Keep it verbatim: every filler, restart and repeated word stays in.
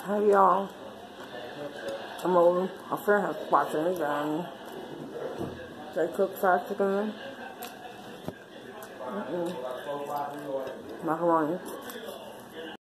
Hey y'all, I'm over. My friend has watching it again. They cook fried chicken. Mm-mm. Macaroni.